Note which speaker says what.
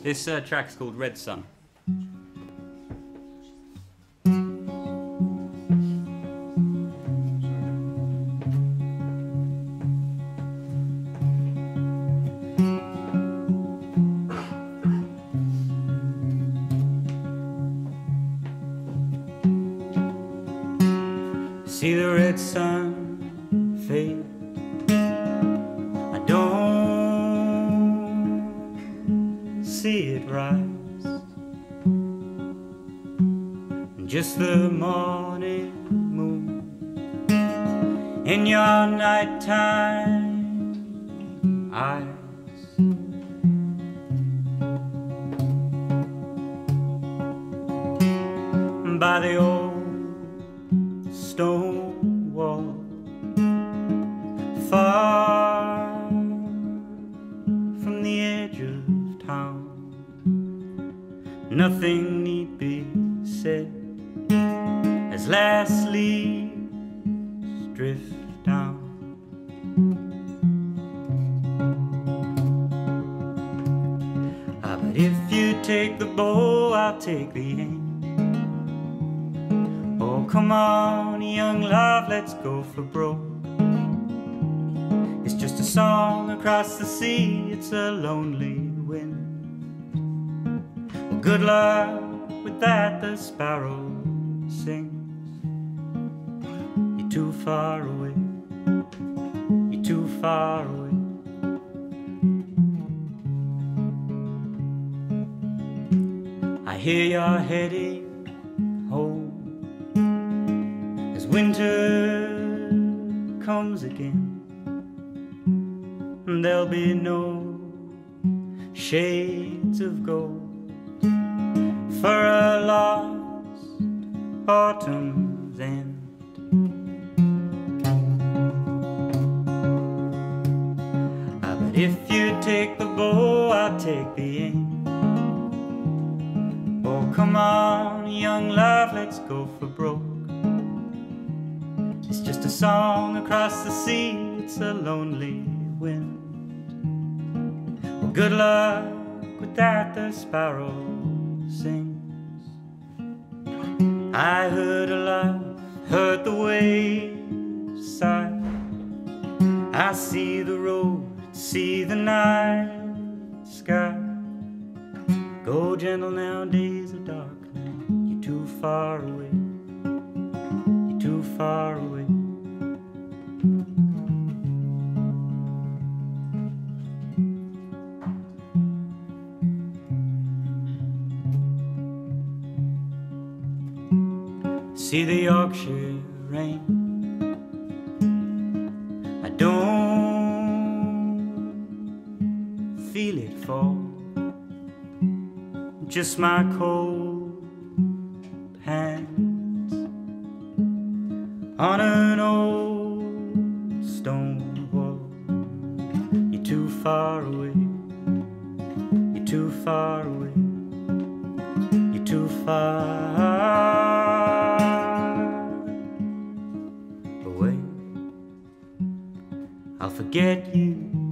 Speaker 1: This track's called Red Sun. See the red sun fade, I don't see it rise. Just the morning moon in your nighttime eyes. By the old stone wall, far from the edge of town, nothing need be said as last leaves drift down. But if you take the bow, I'll take the aim. Oh, come on, young love, let's go for broke. It's just a song across the sea, it's a lonely wind. Well, good luck with that, the sparrow sings. You're too far away, you're too far away. I hear you're heading home as winter comes again. There'll be no shades of gold for a lost autumn's end. But if you take the bow, I'll take the aim. Oh, come on, young love, let's go for broke. It's just a song across the sea, it's a lonely wind. Well, good luck with that, the sparrow sings. I heard a laugh, heard the waves sigh. I see the road, see the night sky. Go gentle now, days are dark now. You're too far away, you're too far away. See the Yorkshire rain, I don't feel it fall. Just my cold hands on an old stone wall. You're too far away, you're too far away, you're too far away. I'll forget you